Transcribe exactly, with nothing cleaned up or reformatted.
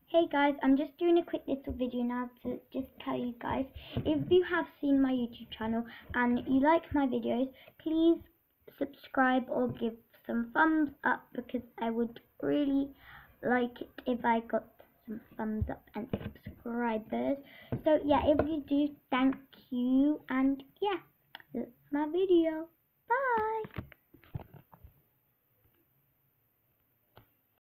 Hey guys, I'm just doing a quick little video now to just tell you guys, if you have seen my YouTube channel and you like my videos, please subscribe or give some thumbs up, because I would really like it if I got some thumbs up and subscribers. So yeah, if you do, thank you, and yeah, that's my video.